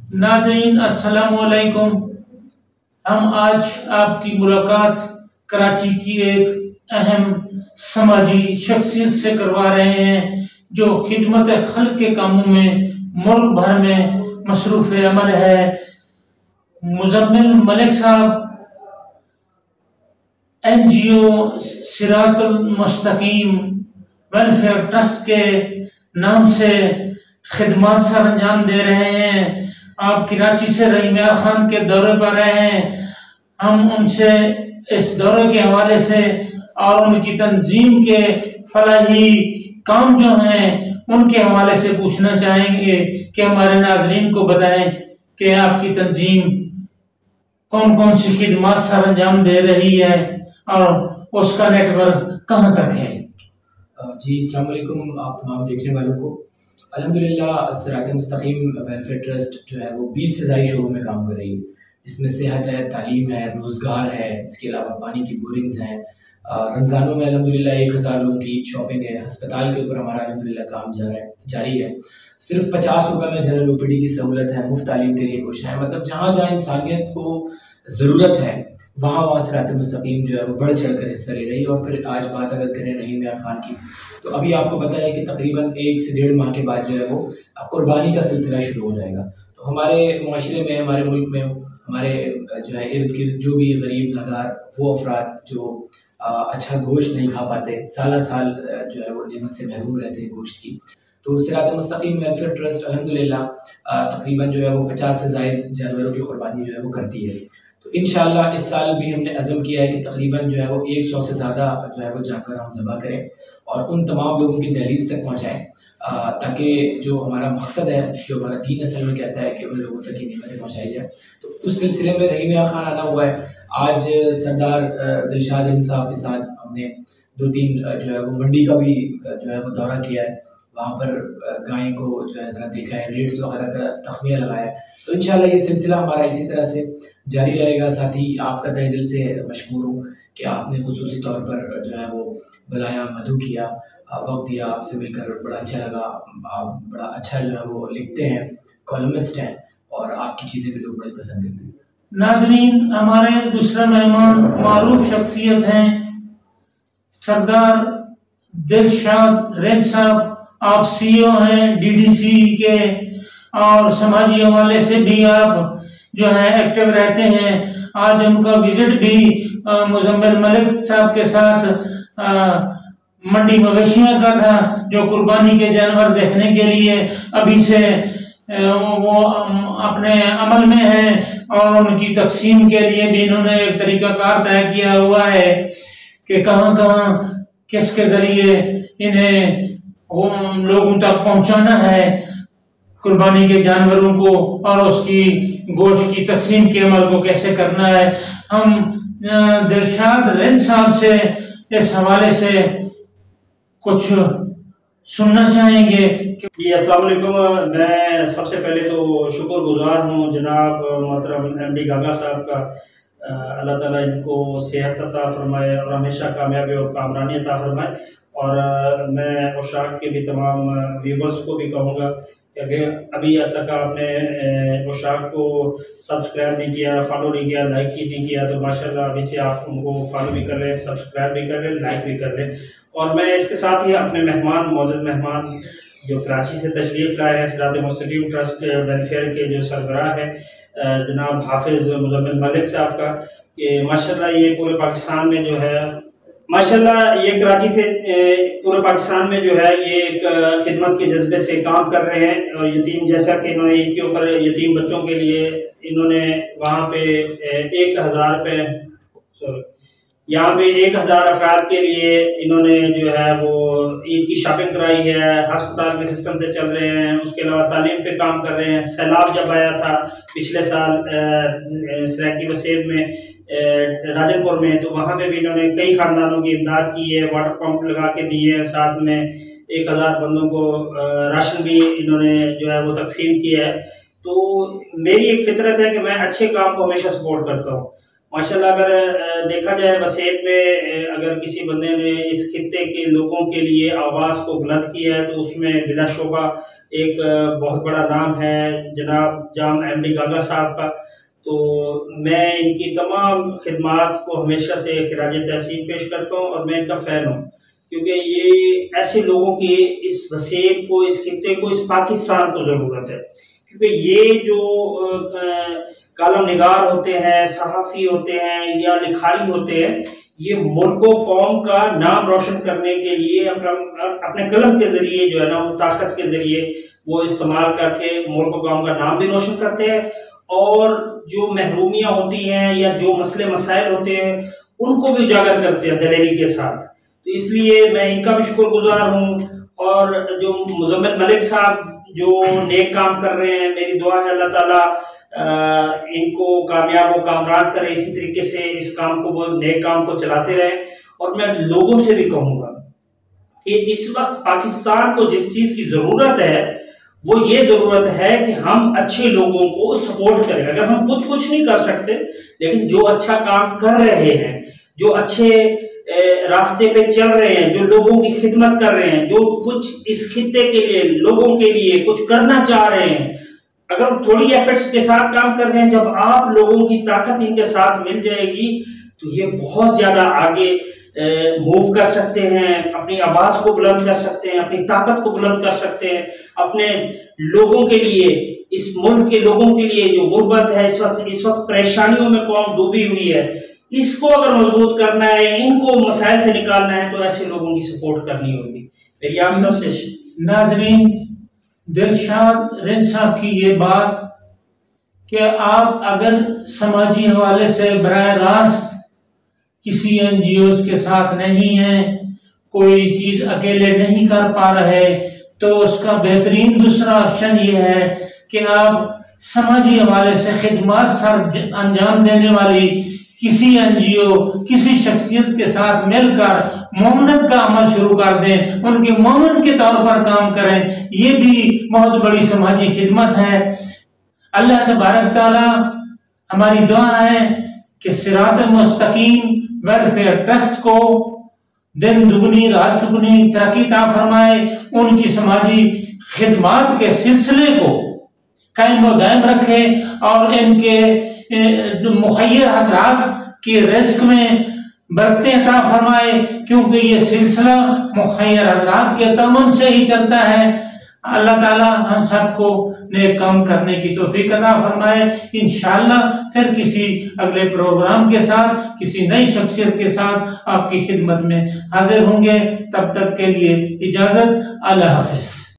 नाज़रीन अस्सलामु अलैकुम। हम आज आपकी मुलाकात कराची की एक अहम समाजी शख्सियत से करवा रहे हैं जो खिदमत खल्क के कामों में मुल्क भर में मसरूफ़ अमल है। मुज़म्मिल मलिक साहब NGO सिरातुल मुस्तकीम वेलफेयर ट्रस्ट के नाम से खिदमत सर अंजाम दे रहे हैं। आप कराची से रहीम यार खान के दौरे पर रहे हैं। हम उनसे इस दौरे के हवाले से और उनकी तंजीम के फलाही काम जो हैं उनके हवाले से पूछना चाहेंगे कि हमारे नाजरीन को बताएं कि आपकी तंजीम कौन कौन सी खिदमत सर अंजाम दे रही है और उसका नेटवर्क कहाँ तक है। जी अस्सलाम वालेकुम आप तमाम देखने वालों को। अल्हम्दुलिल्लाह सिरात मुस्तकीम वेलफेयर ट्रस्ट जो है वो 20 से ज़ायद शोबों में काम कर रही है, जिसमें सेहत है, तालीम है, रोज़गार है, इसके अलावा पानी की बोरिंग्स हैं। रमज़ानों में अल्हम्दुलिल्लाह 1000 लोगों की शॉपिंग है। अस्पताल के ऊपर हमारा अल्हम्दुलिल्लाह काम जारी है। सिर्फ 50 रुपये में जनरल OPD की सहूलत है। मुफ्त तालीम के लिए कोशिश है, मतलब जहाँ जहाँ इंसानियत को ज़रूरत है वहाँ सिरात मुस्तकीम जो है वो बढ़ चढ़ कर हिस्सा ले रही है। और फिर आज बात अगर करें रहीम यार खान की, तो अभी आपको पता है कि तकरीबन 1 से 1.5 माह के बाद जो है वो कुर्बानी का सिलसिला शुरू हो जाएगा। तो हमारे माशरे में, हमारे मुल्क में, हमारे जो है इर्द गिर्द जो भी गरीब नादार वो अफराद जो अच्छा गोश्त नहीं खा पाते, साल जो है वो नेमत से महरूम रहते हैं गोश्त की, तो सिरात मुस्तकीम वेलफेयर ट्रस्ट अल्हम्दुलिल्लाह तकरीबन जो है वो 50 से ज़ायद जानवरों की कुर्बानी जो है वो करती है। तो इंशाअल्लाह इस साल भी हमने अज़म किया है कि तकरीबन जो है वो 100 से ज़्यादा जो है वो जानवर हम ज़बह करें और उन तमाम लोगों की दहलीज तक पहुँचाएँ, ताकि जो हमारा मकसद है, जो हमारा दीन असल में कहता है कि उन लोगों तक ये नेमतें पहुँचाई जाए। तो उस सिलसिले में रहीम यार खान आना हुआ है। आज सरदार दिलशाद अहमद साहब के साथ हमने 2-3 जो है वो मंडी का भी जो है वो दौरा किया है। वहाँ पर गाय को जो है ज़रा देखा है, रेट्स वगैरह का तख्मिया लगाया है। तो इंशाल्लाह ये सिलसिला हमारा इसी तरह से जारी रहेगा। साथ ही आपका तहे दिल से मशकूर हूँ कि आपने खुसूसी तौर पर जो है वो बुलाया, मदू किया, वक्त दिया, आपसे मिलकर बड़ा अच्छा लगा। आप बड़ा अच्छा जो है वो लिखते हैं, कॉलमिस्ट हैं और आपकी चीज़ें भी लोग बड़ी पसंद करते हैं। नाजरीन, हमारे दूसरा मेहमान मारूफ शख्सियत हैं सरदार दिलशाद रेद साहब। आप CEO हैं DDC के और समाजी हवाले से भी आप जो है एक्टिव रहते हैं। आज उनका विजिट भी मुज़म्मिल मलिक साहब के साथ मंडी मवेशियों का था, जो कुर्बानी के जानवर देखने के लिए अभी से वो अपने अमल में हैं और उनकी तकसीम के लिए भी इन्होंने एक तरीकाकार तय किया हुआ है कि कहाँ कहाँ किसके जरिए इन्हें लोगों तक पहुंचाना है कुर्बानी के जानवरों को और उसकी गोश्त की तकसीम के अमल को कैसे करना है। हम दिलशाद रेद साहब से इस हवाले से कुछ सुनना चाहेंगे। जी अस्सलाम वालेकुम। मैं सबसे पहले तो शुक्रगुजार हूँ जनाब मोहतरम MD गागा साहब का। अल्लाह ताला इनको सेहत अता फरमाए और हमेशा कामयाबी और कामरानी अता फरमाए। और मैं उशाक के भी तमाम व्यूवर्स को भी कहूँगा कि अभी तक आपने उशाक को सब्सक्राइब नहीं किया, फॉलो नहीं किया, लाइक ही नहीं किया, तो माशाल्लाह अभी से आप उनको फॉलो भी कर लें, सब्सक्राइब भी कर लें, लाइक भी कर लें। और मैं इसके साथ ही अपने मौजूद मेहमान जो कराची से तशरीफ़ लाए हैं, सिरात मुस्तकीम ट्रस्ट वेलफेयर के जो सरबराह है जनाब हाफिज़ मुज़म्मिल मलिक साहब का, कि माशाल्लाह ये पूरे पाकिस्तान में जो है, माशाल्लाह ये कराची से पूरे पाकिस्तान में जो है ये एक खिदमत के जज्बे से काम कर रहे हैं। और यतीम, जैसा कि इन्होंने ईद के ऊपर यतीम बच्चों के लिए इन्होंने वहाँ पे 1000 रुपये, यहाँ पे 1000 अफराद के लिए इन्होंने जो है वो ईद की शॉपिंग कराई है। अस्पताल के सिस्टम से चल रहे हैं, उसके अलावा तालीम पे काम कर रहे हैं। सैलाब जब आया था पिछले साल सराकी वसीब में राजनपुर में, तो वहाँ पे भी इन्होंने कई खानदानों की इमदाद की है, वाटर पंप लगा के दिए हैं, साथ में 1000 बंदों को राशन भी इन्होंने जो है वो तकसीम किया है। तो मेरी एक फितरत है कि मैं अच्छे काम को हमेशा सपोर्ट करता हूँ। माशाल्लाह अगर देखा जाए वसीयत में अगर किसी बंदे ने इस खित्ते के लोगों के लिए आवाज़ को बुलंद किया है तो उसमें बिलाशुबा एक बहुत बड़ा नाम है जनाब जाम MD गागा साहब का। तो मैं इनकी तमाम खिदमात को हमेशा से खिराज तहसीन पेश करता हूँ और मैं इनका फ़ैन हूँ, क्योंकि ये ऐसे लोगों की इस वसीयत को, इस खित्ते को, इस पाकिस्तान को ज़रूरत है। क्योंकि ये जो कालम निगार होते हैं, सहाफ़ी होते हैं या लिखारी होते हैं, ये मुल्क व कौम का नाम रोशन करने के लिए अपने कलम के ज़रिए जो है ना, वो ताकत के ज़रिए वो इस्तेमाल करके मुल्क व कौम का नाम भी रोशन करते हैं और जो महरूमियाँ होती हैं या जो मसले मसाइल होते हैं उनको भी उजागर करते हैं दलेरी के साथ। तो इसलिए मैं इनका भी शुक्रगुजार हूँ। और जो मुज़म्मिल मलिक साहब जो नेक काम कर रहे हैं, मेरी दुआ है अल्लाह ताला इनको कामयाब व कामरान करे, इसी तरीके से इस काम को, वो नेक काम को चलाते रहें। और मैं लोगों से भी कहूँगा कि इस वक्त पाकिस्तान को जिस चीज़ की ज़रूरत है वो ये ज़रूरत है कि हम अच्छे लोगों को सपोर्ट करें। अगर हम खुद कुछ नहीं कर सकते, लेकिन जो अच्छा काम कर रहे हैं, जो अच्छे रास्ते पे चल रहे हैं, जो लोगों की खिदमत कर रहे हैं, जो कुछ इस खित्ते के लिए, लोगों के लिए कुछ करना चाह रहे हैं, अगर थोड़ी एफर्ट्स के साथ काम कर रहे हैं, जब आप लोगों की ताकत इनके साथ मिल जाएगी तो ये बहुत ज़्यादा आगे मूव कर सकते हैं, अपनी आवाज़ को बुलंद कर सकते हैं, अपनी ताकत को बुलंद कर सकते हैं, अपने लोगों के लिए, इस मुल्क के लोगों के लिए जो गुर्बत है, इस वक्त परेशानियों में कौम डूबी हुई है, इसको अगर मजबूत करना है, इनको मसाइल से निकालना है, तो ऐसे लोगों की सपोर्ट करनी होगी। मेरी आप सबसे नाजरीन, दिलशाद रिंद साहब की ये बात कि आप अगर समाजी हवाले से बराह रास्त किसी NGOs के साथ नहीं हैं, कोई चीज अकेले नहीं कर पा रहे, तो उसका बेहतरीन दूसरा ऑप्शन ये है कि आप समाजी हवाले से खिदमत सर अंजाम देने वाली किसी NGO, किसी शख्सियत के साथ मिलकर मोमनत का अमल शुरू कर दें, उनके मोमन के तौर पर काम करें। ये भी बहुत बड़ी समाजी खिदमत है। अल्लाह तबारक ताला, हमारी दुआ है कि सिरातुल मुस्तकीम वेलफेयर ट्रस्ट को दिन दुगनी रात चुगनी तरक्की अता फरमाए, उनकी समाजी खिदमत के सिलसिले को कायम व दायम रखे और इनके मुखय्यर हज़रात के रिज़्क़ में बरकतें अता फरमाए, क्योंकि ये सिलसिला मुखय्यर हज़रात के तमन से ही चलता है। अल्लाह ताला हम सबको नेक काम करने की तौफीक अता फरमाए। इंशाअल्लाह फिर किसी अगले प्रोग्राम के साथ, किसी नई शख्सियत के साथ आपकी खिदमत में हाजिर होंगे। तब तक के लिए इजाजत। अल्लाह हाफिज।